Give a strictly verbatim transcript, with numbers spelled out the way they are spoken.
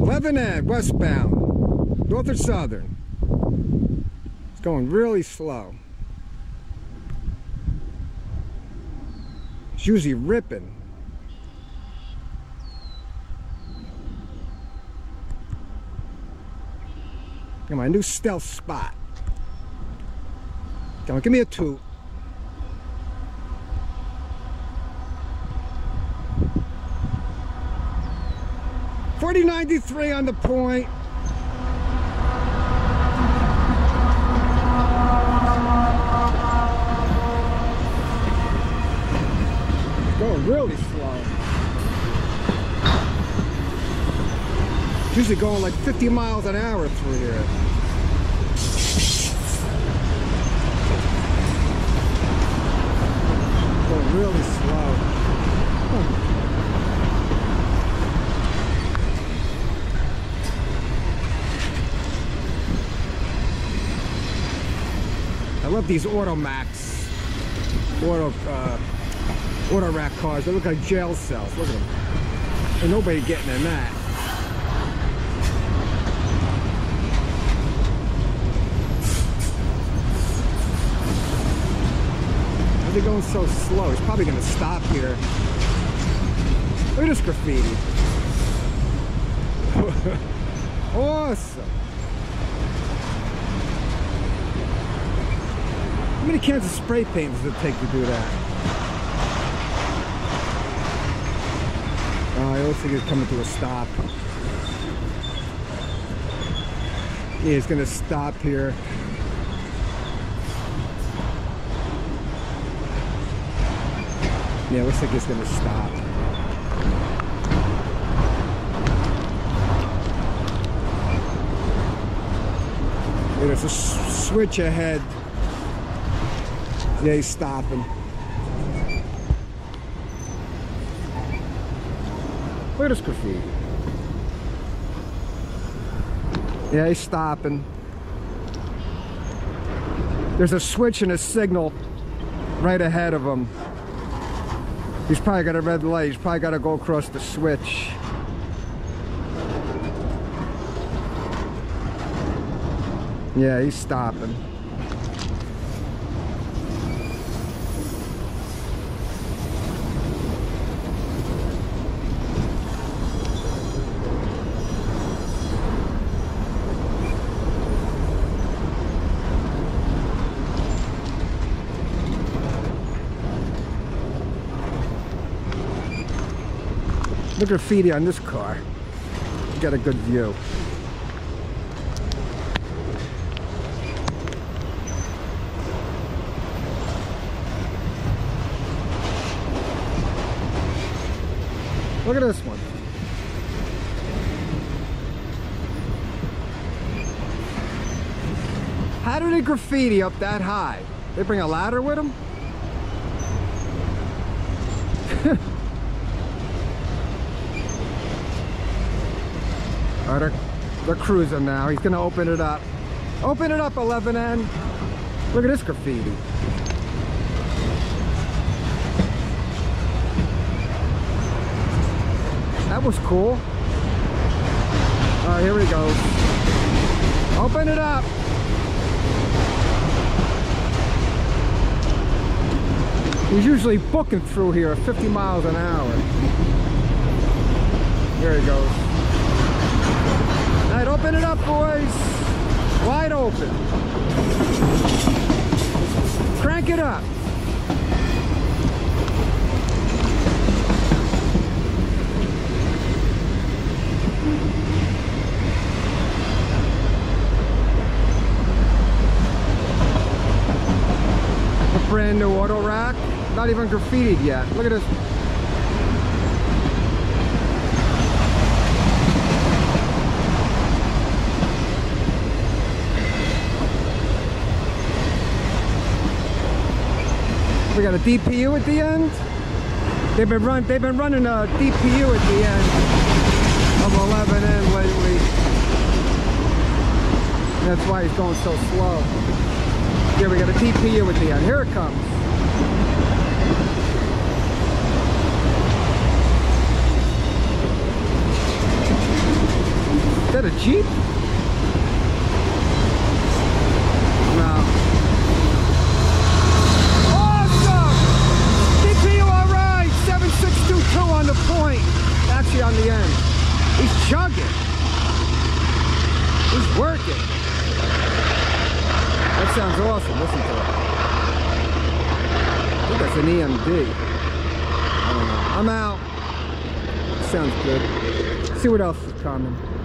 eleven N westbound, Norfolk Southern. It's going really slow. It's usually ripping. Got my new stealth spot. Come on, give me a two. forty ninety-three on the point. Going really slow. It's usually going like fifty miles an hour through here. Going really slow. Huh. I love these Automax, auto, uh, auto rack cars. They look like jail cells. Look at them. Ain't nobody getting in that. Why are they going so slow? He's probably going to stop here. Look at this graffiti. Awesome. How many cans of spray paint does it take to do that? Oh, I looks like he's coming to a stop. Yeah, he's gonna stop here. Yeah, it looks like he's gonna stop. Yeah, there's a switch ahead. Yeah, he's stopping. Look at this graffiti. Yeah, he's stopping. There's a switch and a signal right ahead of him. He's probably got a red light. He's probably got to go across the switch. Yeah, he's stopping. Look at graffiti on this car. You got a good view. Look at this one. How do they graffiti up that high? They bring a ladder with them? Oh, they're, they're cruising now. He's gonna open it up. Open it up, eleven N. Look at this graffiti. That was cool. All right, here we go. Open it up. He's usually booking through here at fifty miles an hour. Here he goes. All right, open it up, boys. Wide open. Crank it up. A brand new auto rack. Not even graffitied yet. Look at this. We got a D P U at the end. They've been run. They've been running a D P U at the end of eleven N lately. That's why he's going so slow. Here we got a D P U at the end. Here it comes. that a Jeep? No. Awesome! D P U alright! seven six two two on the point. Actually on the end. He's chugging. He's working. That sounds awesome. Listen to it. I think that's an E M D. I don't know. I'm out. Sounds good. See what else is coming.